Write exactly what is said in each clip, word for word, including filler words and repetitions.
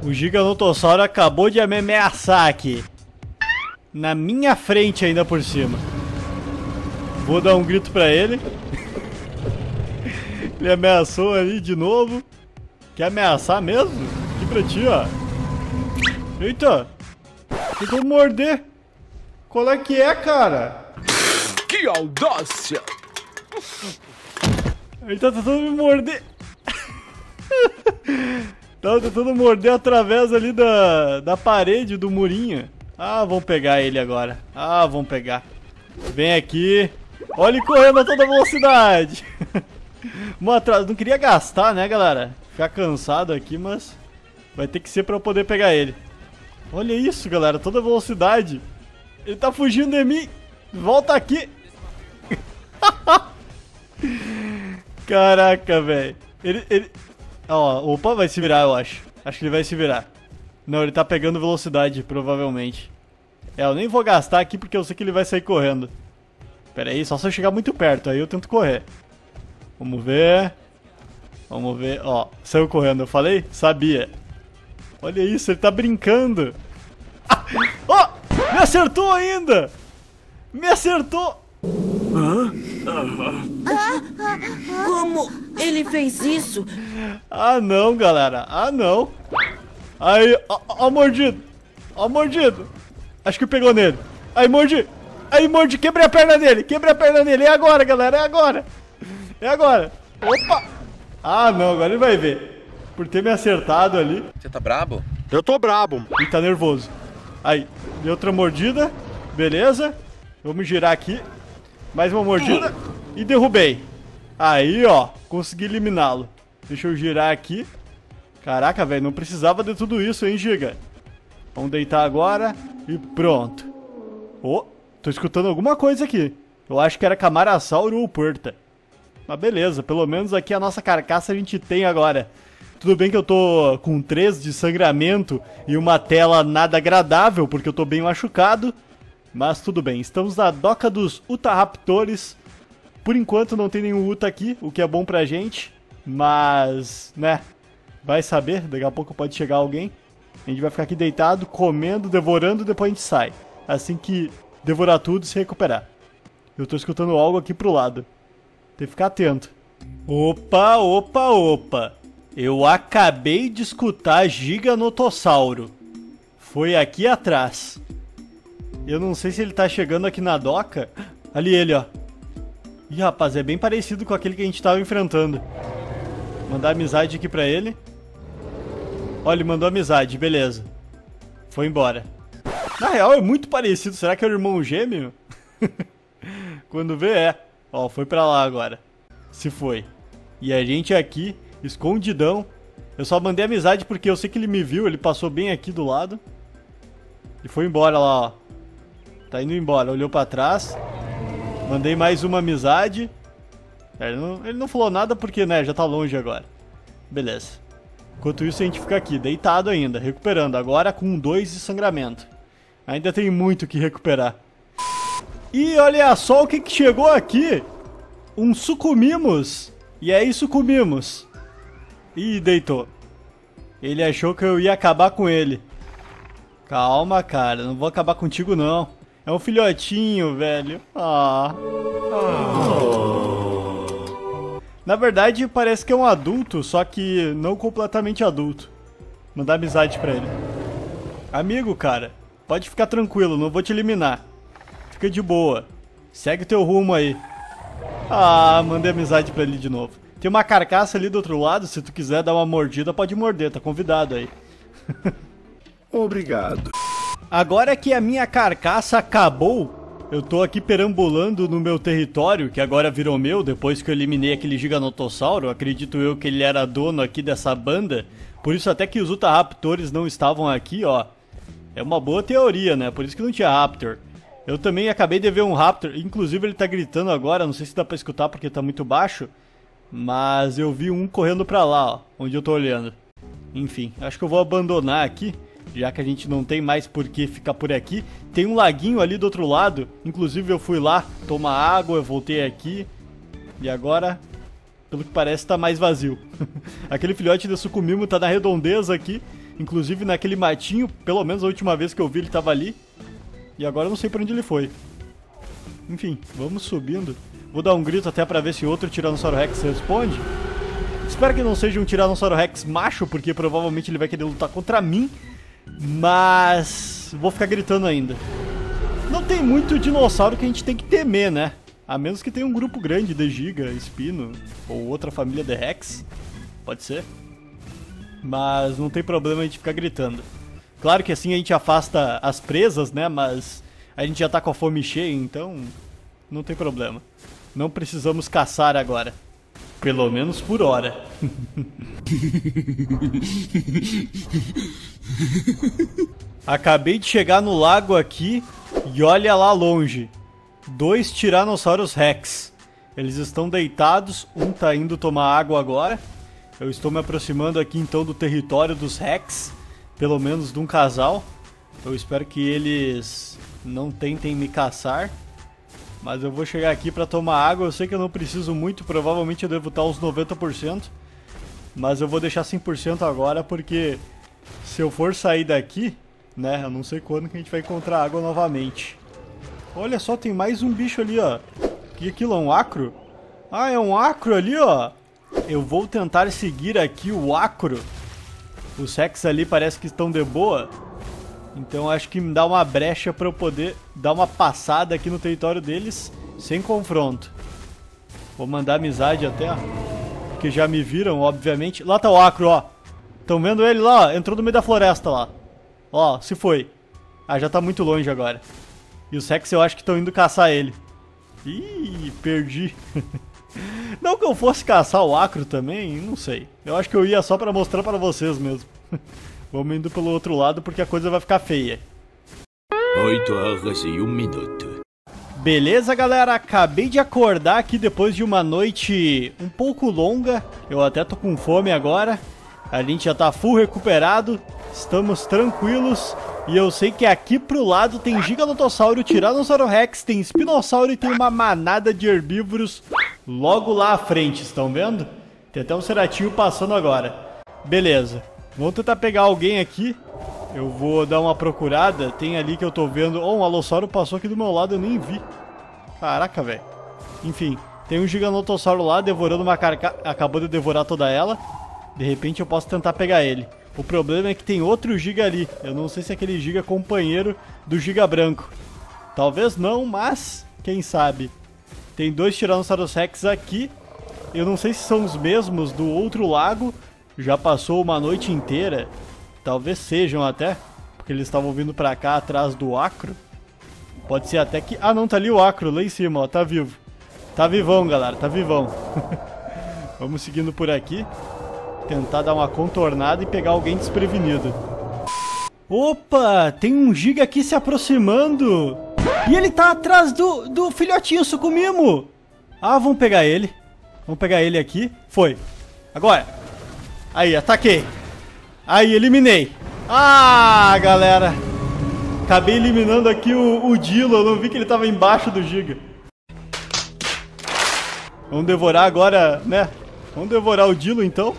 O Giganotossauro acabou de me ameaçar aqui. Na minha frente ainda por cima. Vou dar um grito pra ele. Ele ameaçou ali de novo. Quer ameaçar mesmo? Aqui pra ti, ó. Eita! Tentou morder. Qual é que é, cara? Que audácia! Ele tá tentando me morder. Tava tentando morder através ali da, da parede do murinho. Ah, vamos pegar ele agora. Ah, vamos pegar. Vem aqui. Olha ele correndo a toda velocidade. Mano, não queria gastar, né, galera? Ficar cansado aqui, mas vai ter que ser pra eu poder pegar ele. Olha isso, galera. Toda velocidade. Ele tá fugindo de mim. Volta aqui. Caraca, velho. Ele, ele... Ó, opa, vai se virar, eu acho. Acho que ele vai se virar. Não, ele tá pegando velocidade, provavelmente. É, eu nem vou gastar aqui porque eu sei que ele vai sair correndo. Pera aí, só se eu chegar muito perto, aí eu tento correr. Vamos ver. Vamos ver, ó. Saiu correndo, eu falei? Sabia. Olha isso, ele tá brincando. Ah! Oh! Me acertou ainda! Me acertou! Hã? Como ele fez isso? Ah não, galera. Ah não. Aí, ó, ó, mordido. Ó, mordido. Acho que pegou nele. Aí, mordi. Aí, mordi. Quebrei a perna dele. Quebrei a perna dele. É agora, galera. É agora. É agora. Opa. Ah não, agora ele vai ver. Por ter me acertado ali. Você tá brabo? Eu tô brabo. Ele tá nervoso. Aí, deu outra mordida. Beleza. Vamos girar aqui. Mais uma mordida. E derrubei. Aí, ó. Consegui eliminá-lo. Deixa eu girar aqui. Caraca, velho. Não precisava de tudo isso, hein, Giga? Vamos deitar agora. E pronto. Oh, tô escutando alguma coisa aqui. Eu acho que era Camarasauro ou Porta. Mas beleza. Pelo menos aqui a nossa carcaça a gente tem agora. Tudo bem que eu tô com três de sangramento e uma tela nada agradável, porque eu tô bem machucado. Mas tudo bem, estamos na doca dos Utahraptores. Por enquanto não tem nenhum Uta aqui, o que é bom pra gente. Mas, né, vai saber, daqui a pouco pode chegar alguém. A gente vai ficar aqui deitado, comendo, devorando, depois a gente sai. Assim que devorar tudo e se recuperar. Eu tô escutando algo aqui pro lado. Tem que ficar atento. Opa, opa, opa. Eu acabei de escutar Giganotossauro. Foi aqui atrás. Eu não sei se ele tá chegando aqui na doca. Ali ele, ó. Ih, rapaz, é bem parecido com aquele que a gente tava enfrentando. Mandar amizade aqui pra ele. Olha, ele mandou amizade, beleza. Foi embora. Na real, é muito parecido. Será que é o irmão gêmeo? Quando vê, é. Ó, foi pra lá agora. Se foi. E a gente aqui, escondidão. Eu só mandei amizade porque eu sei que ele me viu. Ele passou bem aqui do lado. E foi embora lá, ó. Tá indo embora, olhou pra trás. Mandei mais uma amizade. Ele não, ele não falou nada porque, né, já tá longe agora. Beleza. Enquanto isso a gente fica aqui, deitado ainda, recuperando. Agora com dois de sangramento. Ainda tem muito que recuperar. E olha só o que, que chegou aqui. Um Sucumimos. E aí, Sucumimos. Ih, deitou. Ele achou que eu ia acabar com ele. Calma, cara, não vou acabar contigo não. É um filhotinho, velho. Ah. Oh. Na verdade, parece que é um adulto, só que não completamente adulto. Mandar amizade pra ele. Amigo, cara, pode ficar tranquilo, não vou te eliminar. Fica de boa. Segue teu rumo aí. Ah, mandei amizade pra ele de novo. Tem uma carcaça ali do outro lado, se tu quiser dar uma mordida, pode morder, tá convidado aí. Obrigado. Agora que a minha carcaça acabou, eu tô aqui perambulando no meu território, que agora virou meu, depois que eu eliminei aquele Giganotossauro. Acredito eu que ele era dono aqui dessa banda, por isso até que os Utahraptores não estavam aqui, ó. É uma boa teoria, né? Por isso que não tinha Raptor. Eu também acabei de ver um Raptor, inclusive ele tá gritando agora, não sei se dá pra escutar porque tá muito baixo, mas eu vi um correndo pra lá, ó, onde eu tô olhando. Enfim, acho que eu vou abandonar aqui. Já que a gente não tem mais por que ficar por aqui. Tem um laguinho ali do outro lado. Inclusive eu fui lá tomar água, eu voltei aqui. E agora, pelo que parece, tá mais vazio. Aquele filhote de Sucumimo tá na redondeza aqui. Inclusive naquele matinho, pelo menos a última vez que eu vi ele tava ali. E agora eu não sei pra onde ele foi. Enfim, vamos subindo. Vou dar um grito até pra ver se outro Tiranossauro Rex responde. Espero que não seja um Tiranossauro Rex macho, porque provavelmente ele vai querer lutar contra mim. Mas vou ficar gritando ainda. Não tem muito dinossauro que a gente tem que temer, né? A menos que tenha um grupo grande de Giga, Spino ou outra família de Rex. Pode ser. Mas não tem problema a gente ficar gritando. Claro que assim a gente afasta as presas, né? Mas a gente já tá com a fome cheia, então não tem problema. Não precisamos caçar agora. Pelo menos por hora. Acabei de chegar no lago aqui e olha lá longe. Dois Tiranossauros Rex. Eles estão deitados, um tá indo tomar água agora. Eu estou me aproximando aqui então do território dos Rex. Pelo menos de um casal. Eu espero que eles não tentem me caçar. Mas eu vou chegar aqui pra tomar água. Eu sei que eu não preciso muito, provavelmente eu devo estar uns noventa por cento. Mas eu vou deixar cem por cento agora, porque se eu for sair daqui, né, eu não sei quando que a gente vai encontrar água novamente. Olha só, tem mais um bicho ali, ó. Que aquilo é um acro? Ah, é um acro ali, ó. Eu vou tentar seguir aqui o acro. Os Rex ali parece que estão de boa. Então acho que me dá uma brecha pra eu poder dar uma passada aqui no território deles sem confronto. Vou mandar amizade até, ó. Porque já me viram, obviamente. Lá tá o acro, ó. Estão vendo ele lá, ó? Entrou no meio da floresta lá. Ó, se foi. Ah, já tá muito longe agora. E os Rex eu acho que estão indo caçar ele. Ih, perdi. Não que eu fosse caçar o acro também, não sei. Eu acho que eu ia só pra mostrar pra vocês mesmo. Vamos indo pelo outro lado porque a coisa vai ficar feia. Oito horas e um minuto. Beleza, galera? Acabei de acordar aqui depois de uma noite um pouco longa. Eu até tô com fome agora. A gente já tá full recuperado. Estamos tranquilos. E eu sei que aqui pro lado tem Giganotossauro, Tiranossauro Rex, tem Espinossauro e tem uma manada de herbívoros logo lá à frente, estão vendo? Tem até um Ceratinho passando agora. Beleza. Vamos tentar pegar alguém aqui. Eu vou dar uma procurada. Tem ali que eu tô vendo... Oh, um Alossauro passou aqui do meu lado, eu nem vi. Caraca, velho. Enfim, tem um Giganotossauro lá devorando uma carcaça. Acabou de devorar toda ela. De repente eu posso tentar pegar ele. O problema é que tem outro Giga ali. Eu não sei se é aquele Giga companheiro do Giga branco. Talvez não, mas quem sabe. Tem dois Tiranossauros Rex aqui. Eu não sei se são os mesmos do outro lago. Já passou uma noite inteira. Talvez sejam até. Porque eles estavam vindo pra cá atrás do acro. Pode ser até que... Ah não, tá ali o acro lá em cima, ó. Tá vivo. Tá vivão, galera. Tá vivão. Vamos seguindo por aqui. Tentar dar uma contornada e pegar alguém desprevenido. Opa, tem um Giga aqui se aproximando. E ele tá atrás do, do filhotinho Sucumimo. Ah, vamos pegar ele. Vamos pegar ele aqui. Foi. Agora. Aí, ataquei. Aí, eliminei. Ah, galera. Acabei eliminando aqui o, o Dilo. Eu não vi que ele tava embaixo do Giga. Vamos devorar agora, né? Vamos devorar o Dilo, então.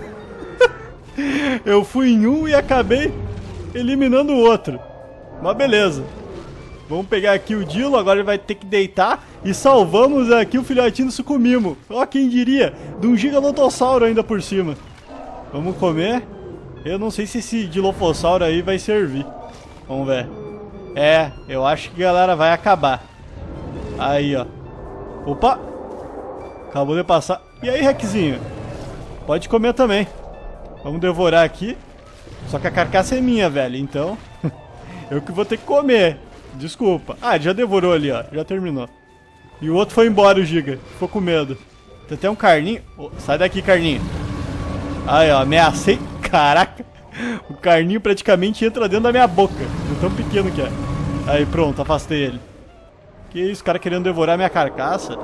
Eu fui em um e acabei eliminando o outro. Mas beleza. Vamos pegar aqui o Dilo, agora ele vai ter que deitar. E salvamos aqui o filhotinho do Sucumimo. Ó, quem diria, de um Giganotossauro ainda por cima. Vamos comer. Eu não sei se esse Dilophosauro aí vai servir. Vamos ver. É, eu acho que a galera vai acabar. Aí, ó. Opa. Acabou de passar. E aí, Rexzinho? Pode comer também. Vamos devorar aqui. Só que a carcaça é minha, velho. Então, eu que vou ter que comer. Desculpa. Ah, já devorou ali, ó. Já terminou. E o outro foi embora, o Giga. Ficou com medo. Tem até um carninho. Oh, sai daqui, carninho. Aí, ó. Ameacei. Caraca. O carninho praticamente entra dentro da minha boca. De tão pequeno que é. Aí, pronto. Afastei ele. Que isso? O cara querendo devorar minha carcaça?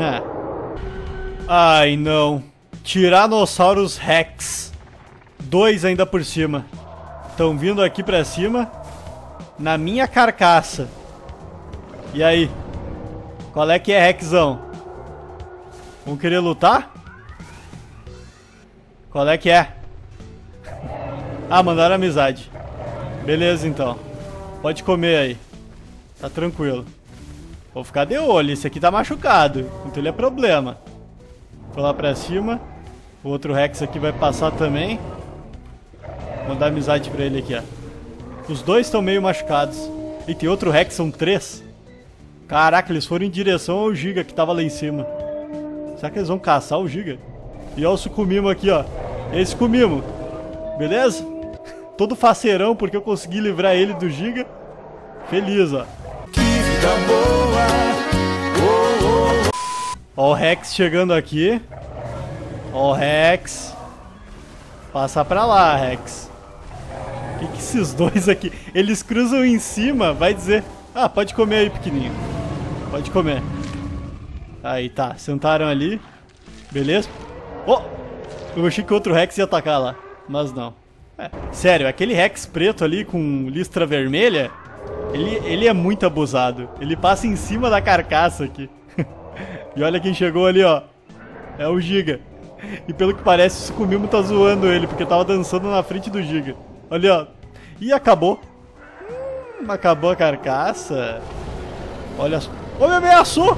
Ai, não. Tiranossauros Rex. Dois ainda por cima. Estão vindo aqui pra cima. Na minha carcaça. E aí? Qual é que é, Rexão? Vão querer lutar? Qual é que é? Ah, mandaram amizade. Beleza, então. Pode comer aí. Tá tranquilo. Vou ficar de olho. Esse aqui tá machucado. Então ele é problema. Vou lá pra cima. O outro Rex aqui vai passar também. Vou mandar amizade pra ele aqui, ó. Os dois estão meio machucados. E tem outro Rex, são três. Caraca, eles foram em direção ao Giga que tava lá em cima. Será que eles vão caçar o Giga? E olha o Sucumimo aqui, ó. Esse Sucumimo. Beleza? Todo faceirão porque eu consegui livrar ele do Giga. Feliz, ó. Que vida boa. Oh, oh, oh. Ó o Rex chegando aqui. Ó o Rex. Passa pra lá, Rex. O que que esses dois aqui? Eles cruzam em cima, vai dizer... Ah, pode comer aí, pequenininho. Pode comer. Aí, tá. Sentaram ali. Beleza? Oh! Eu achei que outro Rex ia atacar lá. Mas não. É, sério, aquele Rex preto ali com listra vermelha, ele, ele é muito abusado. Ele passa em cima da carcaça aqui. E olha quem chegou ali, ó. É o Giga. E pelo que parece, o Sucumimo tá zoando ele, porque tava dançando na frente do Giga. Olha, ó. E acabou. Hum, acabou a carcaça. Olha só. Oh, me ameaçou!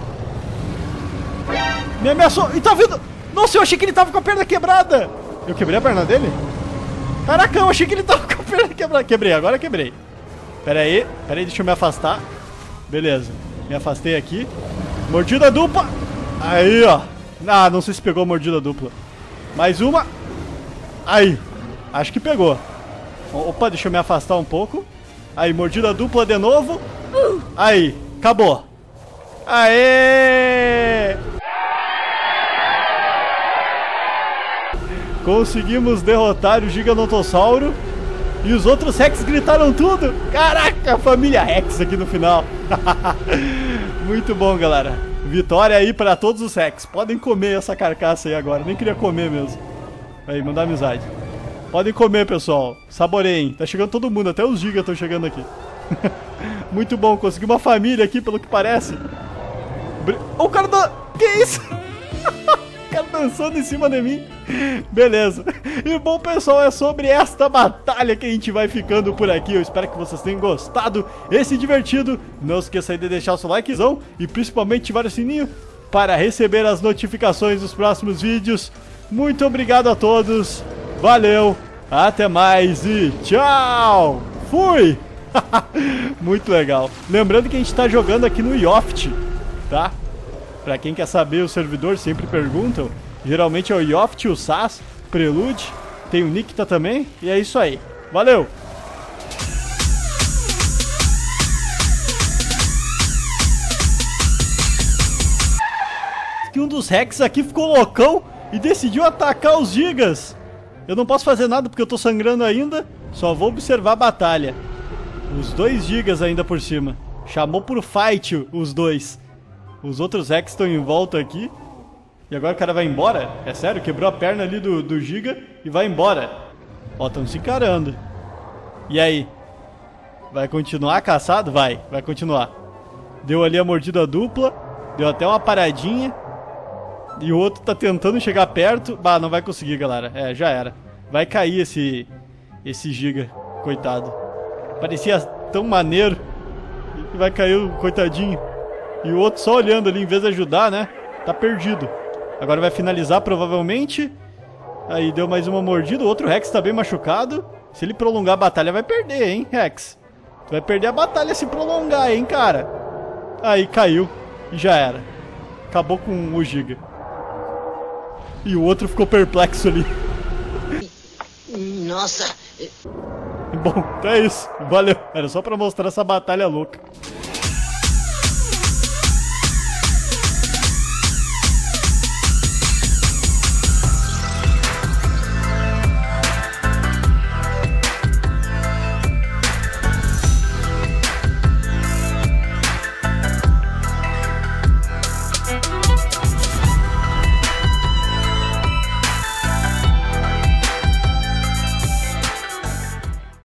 Me ameaçou! E tá vindo! Nossa, eu achei que ele tava com a perna quebrada! Eu quebrei a perna dele? Caraca, eu achei que ele tava com a perna quebrada. Quebrei, agora quebrei. Pera aí, pera aí, deixa eu me afastar. Beleza, me afastei aqui. Mordida dupla. Aí, ó. Ah, não sei se pegou a mordida dupla. Mais uma. Aí, acho que pegou. Opa, deixa eu me afastar um pouco. Aí, mordida dupla de novo. Aí, acabou. Aê! Conseguimos derrotar o Giganotossauro. E os outros Rex gritaram tudo. Caraca, a família Rex aqui no final. Muito bom, galera. Vitória aí pra todos os Rex. Podem comer essa carcaça aí agora. Nem queria comer mesmo. Aí, mandar amizade. Podem comer, pessoal. Saboreiem. Tá chegando todo mundo. Até os Giga estão chegando aqui. Muito bom. Consegui uma família aqui, pelo que parece. O cara da... Que isso? O cara dançando em cima de mim. Beleza. E bom, pessoal, é sobre esta batalha que a gente vai ficando por aqui. Eu espero que vocês tenham gostado e se divertido. Não esqueça aí de deixar o seu likezão e principalmente ativar o sininho para receber as notificações dos próximos vídeos. Muito obrigado a todos. Valeu. Até mais e tchau. Fui. Muito legal. Lembrando que a gente está jogando aqui no Yoft, tá? Pra quem quer saber, o servidor sempre perguntam. Geralmente é o Yoft, o Sas, Prelude, tem o Nikita também, e é isso aí. Valeu! Que um dos Rex aqui ficou loucão e decidiu atacar os Gigas. Eu não posso fazer nada porque eu tô sangrando ainda, só vou observar a batalha. Os dois Gigas ainda por cima. Chamou por fight os dois. Os outros Rex estão em volta aqui. E agora o cara vai embora? É sério? Quebrou a perna ali do, do Giga e vai embora. Ó, estão se encarando. E aí? Vai continuar caçado? Vai, vai continuar. Deu ali a mordida dupla. Deu até uma paradinha. E o outro tá tentando chegar perto. Bah, não vai conseguir, galera. É, já era. Vai cair esse, esse Giga. Coitado. Parecia tão maneiro. E vai cair o coitadinho. E o outro só olhando ali, em vez de ajudar, né? Tá perdido. Agora vai finalizar, provavelmente. Aí deu mais uma mordida. O outro Rex tá bem machucado. Se ele prolongar a batalha, vai perder, hein, Rex? Tu vai perder a batalha se prolongar, hein, cara? Aí caiu. E já era. Acabou com o Giga. E o outro ficou perplexo ali. Nossa. Bom, então é isso. Valeu. Era só pra mostrar essa batalha louca.